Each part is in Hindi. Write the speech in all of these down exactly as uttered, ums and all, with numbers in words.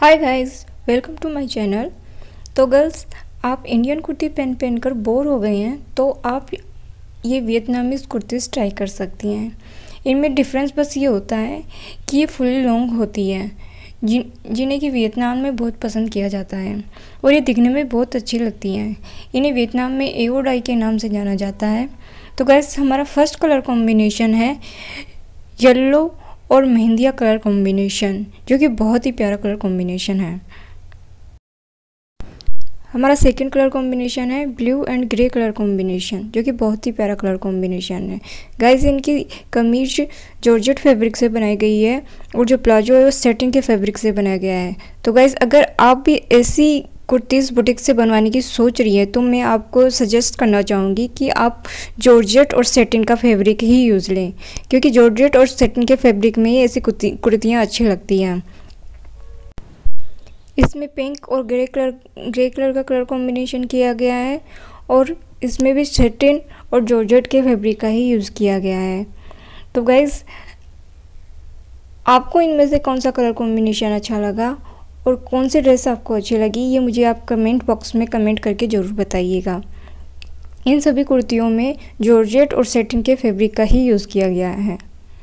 Hi guys, welcome to my channel. तो गर्ल्स, आप इंडियन कुर्ती पहन पहन कर बोर हो गए हैं तो आप ये वियतनामीज़ कुर्तीज़ ट्राई कर सकती हैं। इनमें डिफरेंस बस ये होता है कि ये फुली लॉन्ग होती है, जिन जिन्हें कि वियतनाम में बहुत पसंद किया जाता है और ये दिखने में बहुत अच्छी लगती हैं। इन्हें वियतनाम में एओ डाई के नाम से जाना जाता है। तो गाइस, हमारा फर्स्ट कलर कॉम्बिनेशन है येलो और मेहंदिया कलर कॉम्बिनेशन, जो कि बहुत ही प्यारा कलर कॉम्बिनेशन है। हमारा सेकंड कलर कॉम्बिनेशन है blue and grey colour combination, जो कि बहुत ही प्यारा कलर कॉम्बिनेशन है। गाइस, इनकी कमीज जॉर्जेट फैब्रिक से बनाई गई है और जो प्लाजो है वो सेटिन के फैब्रिक से बनाया गया है। तो गाइस, अगर आप भी ऐसी कुर्तीज़ बुटीक से बनवाने की सोच रही है तो मैं आपको सजेस्ट करना चाहूँगी कि आप जॉर्जेट और सेटिन का फैब्रिक ही यूज़ लें, क्योंकि जॉर्जेट और सेटिन के फैब्रिक में ही ऐसी कुर्ती कुर्तियाँ अच्छी लगती हैं। इसमें पिंक और ग्रे कलर ग्रे कलर का कलर कॉम्बिनेशन किया गया है और इसमें भी सेटिन और जॉर्जेट के फैब्रिक का ही यूज़ किया गया है। तो गाइज़, आपको इनमें से कौन सा कलर कॉम्बिनेशन अच्छा लगा और कौन सी ड्रेस आपको अच्छी लगी, ये मुझे आप कमेंट बॉक्स में कमेंट करके ज़रूर बताइएगा। इन सभी कुर्तियों में जॉर्जेट और सेटिन के फैब्रिक का ही यूज़ किया गया है।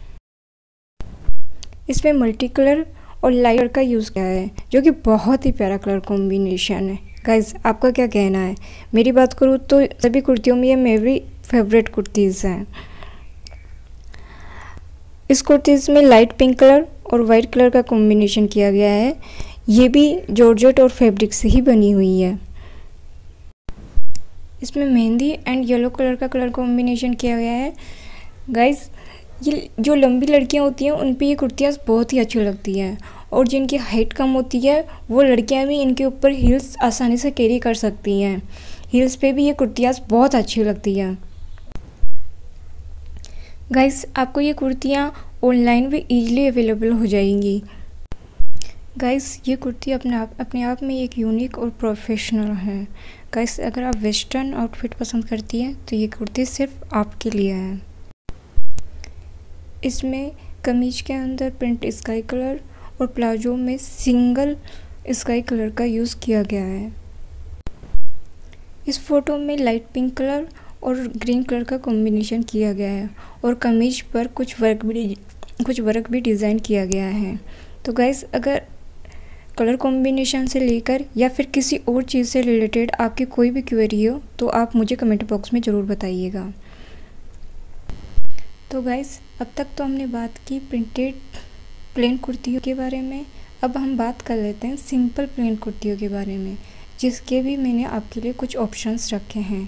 इसमें मल्टी कलर और लाइट कलर का यूज़ किया है, जो कि बहुत ही प्यारा कलर कॉम्बिनेशन है। गाइज, आपका क्या कहना है? मेरी बात करूँ तो सभी कुर्तियों में ये मेरी फेवरेट कुर्तीज़ हैं। इस कुर्तीज़ में लाइट पिंक कलर और वाइट कलर का कॉम्बिनेशन किया गया है। ये भी जॉर्जेट और फैब्रिक से ही बनी हुई है। इसमें मेहंदी एंड येलो कलर का कलर कॉम्बिनेशन किया गया है। गाइस, ये जो लंबी लड़कियां होती हैं उन पे ये कुर्तियाँ बहुत ही अच्छी लगती हैं और जिनकी हाइट कम होती है वो लड़कियां भी इनके ऊपर हील्स आसानी से कैरी कर सकती हैं। हील्स पे भी ये कुर्तियाँ बहुत अच्छी लगती हैं। गाइस, आपको ये कुर्तियाँ ऑनलाइन भी ईजिली अवेलेबल हो जाएंगी। गाइस, ये कुर्ती अपने आप अपने आप में एक यूनिक और प्रोफेशनल है। गाइस, अगर आप वेस्टर्न आउटफिट पसंद करती हैं तो ये कुर्ती सिर्फ आपके लिए है। इसमें कमीज के अंदर प्रिंट स्काई कलर और प्लाजो में सिंगल स्काई कलर का यूज़ किया गया है। इस फोटो में लाइट पिंक कलर और ग्रीन कलर का कॉम्बिनेशन किया गया है और कमीज पर कुछ वर्क भी कुछ वर्क भी डिज़ाइन किया गया है। तो गाइस, अगर कलर कॉम्बिनेशन से लेकर या फिर किसी और चीज़ से रिलेटेड आपकी कोई भी क्वेरी हो तो आप मुझे कमेंट बॉक्स में ज़रूर बताइएगा। तो गाइस, अब तक तो हमने बात की प्रिंटेड प्लेन कुर्तियों के बारे में। अब हम बात कर लेते हैं सिंपल प्लेन कुर्तियों के बारे में, जिसके भी मैंने आपके लिए कुछ ऑप्शंस रखे हैं।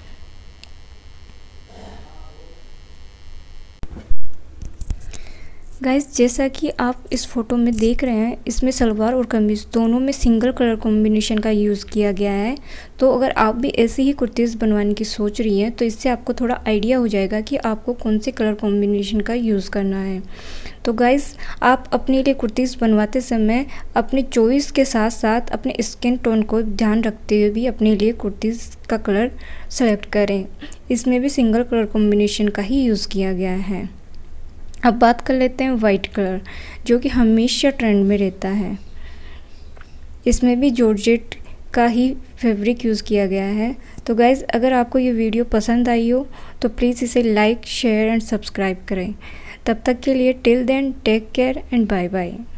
गाइस, जैसा कि आप इस फ़ोटो में देख रहे हैं, इसमें सलवार और कमीज़ दोनों में सिंगल कलर कॉम्बिनेशन का यूज़ किया गया है। तो अगर आप भी ऐसी ही कुर्तीज़ बनवाने की सोच रही हैं तो इससे आपको थोड़ा आइडिया हो जाएगा कि आपको कौन से कलर कॉम्बिनेशन का यूज़ करना है। तो गाइस, आप अपने लिए कुर्तीज़ बनवाते समय अपनी चॉइस के साथ साथ अपने स्किन टोन को ध्यान रखते हुए भी अपने लिए कुर्तीज़ का कलर सेलेक्ट करें। इसमें भी सिंगल कलर कॉम्बिनेशन का ही यूज़ किया गया है। अब बात कर लेते हैं वाइट कलर, जो कि हमेशा ट्रेंड में रहता है। इसमें भी जॉर्जेट का ही फैब्रिक यूज़ किया गया है। तो गाइज़, अगर आपको ये वीडियो पसंद आई हो तो प्लीज़ इसे लाइक, शेयर एंड सब्सक्राइब करें। तब तक के लिए till then take care and bye bye.